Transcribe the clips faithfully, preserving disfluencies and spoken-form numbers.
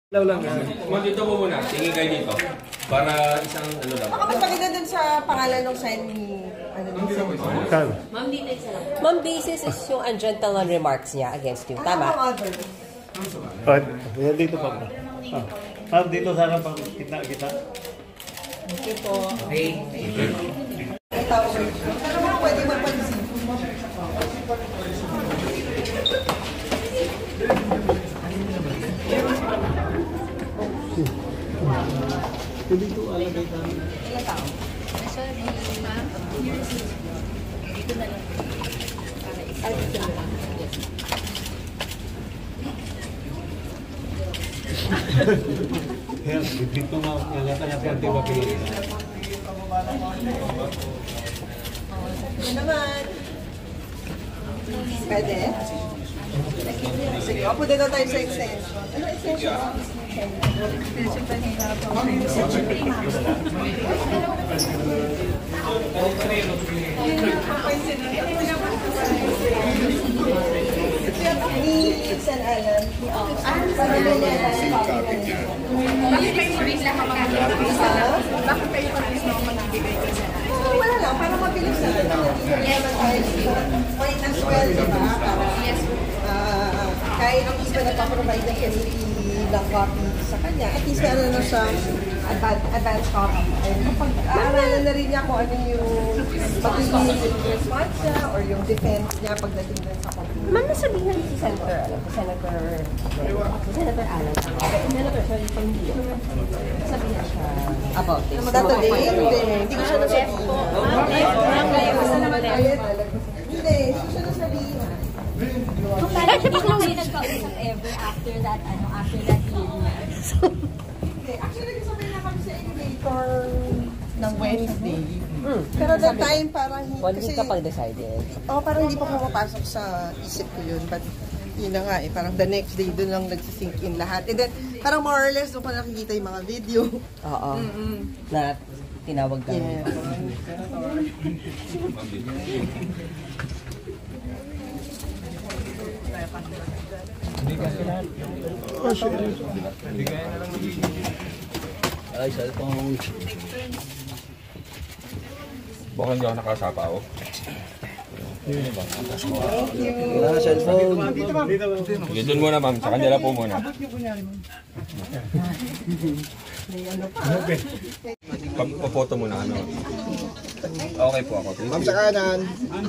Law lang yan. Ma'am, dito po muna. Tingin kayo dito. Para isang ano lang. Baka mas maganda dun sa pangalan ng sign ni... Ano dun sa... Ma'am, dito isa lang. Ma'am, basis is yung ungentleman remarks niya against you. Tama? Ano other? Oh, dito pa ba? Ah, ah, dito sana pang kita-kita. Okay po. Okay. Ito, pero mga pwede magpansin. Dito alagay tayo. Ilan tao? Sorry, ma'am. Dito na lang. Ay, dito na lang. Kaya dito nga, kaya kaya diba kayo? Ito naman. Pwede? Sige, opo din na tayo sa extension. Ano extension? Extension pa nila po. Ni San Alan. Para na niya Bakit kayo mabilis lang ang mag-ibigay? Bakit kayo mabilis lang ang mag-ibigay kay San Alan? wala lang, para mabilis na. Yes. Point as well, di ba? Para, ah, kahit ang isa nagpa-provide ng committee ng copy sa kanya, at least meron na siyang advance, advance copy. And kapag aaralan na rin niya kung ano yung magiging response niya or yung defense niya pagdating dun sa copy. Ma'am, nasabihan si Senator, ano, si Senator, si Senator Alan. Senator, sorry, pang hindi. Sabihan siya about this. Totally, hindi. Hindi ko siya nasabihin. Ma'am, left, ma'am, left. Basta naman left. Hindi, hindi siya nasabihin. Parang hindi ko kayo nagkausap ever after that, ano, after that hearing. Hindi, actually, nagkasabay na kami sa elevator ng Wednesday. Mm. Pero that time, parang hindi. One week ka pag-decided. Oh, parang hindi pa pumapasok sa isip ko yun. But, yun na nga eh, parang the next day, doon lang nagsisink in lahat. And then, parang more or less, doon ko nakikita yung mga video. Oo. Mm-mm. Na tinawag ka. Yeah. Ay, cellphone. Baka hindi ako nakasapa ako. Thank you. Wala cellphone. Sige, dun muna ma'am. Sa kanila po muna. Pag-photo muna ano. Okay po ako. Ma'am sa kanan.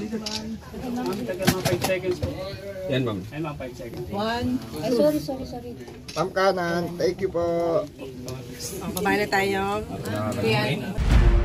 Yan ma'am. One. Ay, sorry, sorry, sorry. Ma'am kanan. Thank you po. Oh, babae na tayo. Yan.